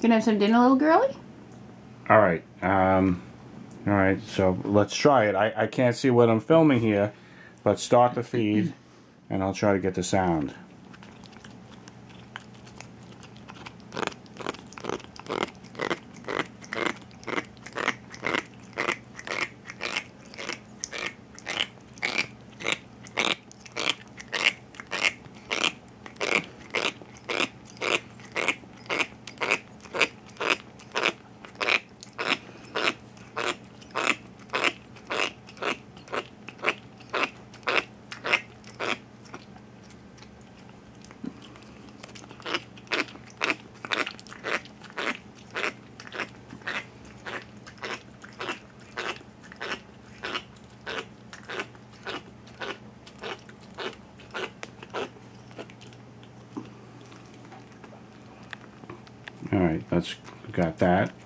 Gonna have some dinner, little girlie? Alright, alright, so let's try it. I can't see what I'm filming here, but start the feed, and I'll try to get the sound. Alright, got that.